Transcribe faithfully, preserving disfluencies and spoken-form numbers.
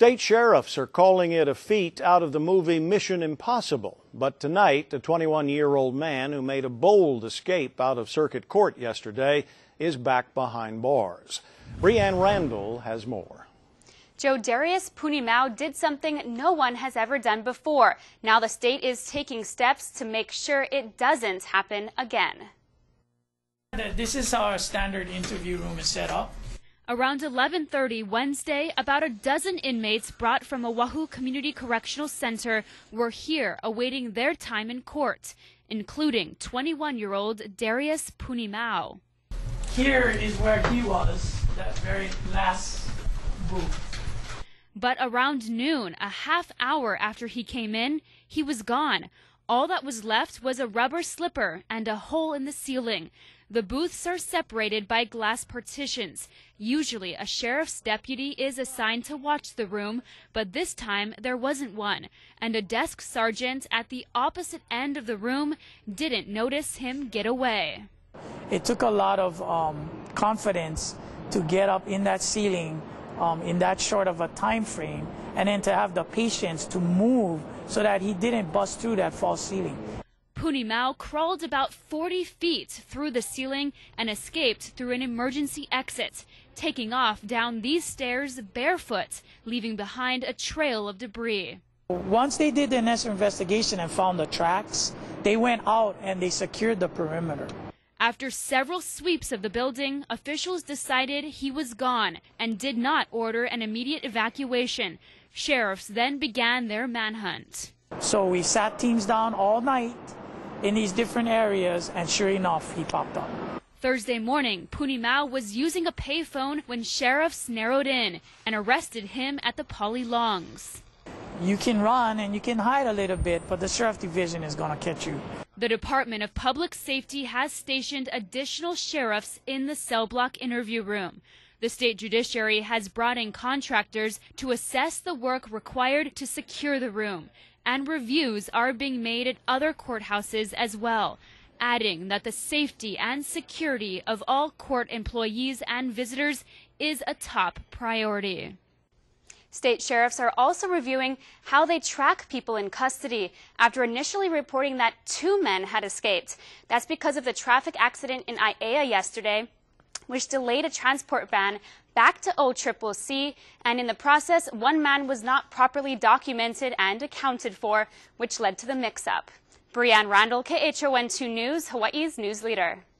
State sheriffs are calling it a feat out of the movie Mission Impossible. But tonight, the twenty-one-year-old man who made a bold escape out of circuit court yesterday is back behind bars. Brianne Randall has more. Joe, Darius Punimau did something no one has ever done before. Now the state is taking steps to make sure it doesn't happen again. This is how our standard interview room is set up. Around eleven thirty Wednesday, about a dozen inmates brought from Oahu Community Correctional Center were here awaiting their time in court, including twenty-one-year-old Darius Punimau. Here is where he was, that very last booth. But around noon, a half hour after he came in, he was gone. All that was left was a rubber slipper and a hole in the ceiling. The booths are separated by glass partitions. Usually a sheriff's deputy is assigned to watch the room, but this time there wasn't one, and a desk sergeant at the opposite end of the room didn't notice him get away. It took a lot of um, confidence to get up in that ceiling um, in that short of a time frame, and then to have the patience to move so that he didn't bust through that false ceiling. Punimau crawled about forty feet through the ceiling and escaped through an emergency exit, taking off down these stairs barefoot, leaving behind a trail of debris. Once they did the initial investigation and found the tracks, they went out and they secured the perimeter. After several sweeps of the building, officials decided he was gone and did not order an immediate evacuation. Sheriffs then began their manhunt. So we sat teams down all night in these different areas, and sure enough, he popped up. Thursday morning, Punimau was using a payphone when sheriffs narrowed in and arrested him at the Poly Longs. You can run and you can hide a little bit, but the sheriff division is going to catch you. The Department of Public Safety has stationed additional sheriffs in the cell block interview room. The state judiciary has brought in contractors to assess the work required to secure the room, and reviews are being made at other courthouses as well, adding that the safety and security of all court employees and visitors is a top priority. State sheriffs are also reviewing how they track people in custody after initially reporting that two men had escaped. That's because of the traffic accident in Aiea yesterday, which delayed a transport van back to O C C C, and in the process, one man was not properly documented and accounted for, which led to the mix-up. Brianne Randall, K H O N two News, Hawaii's news leader.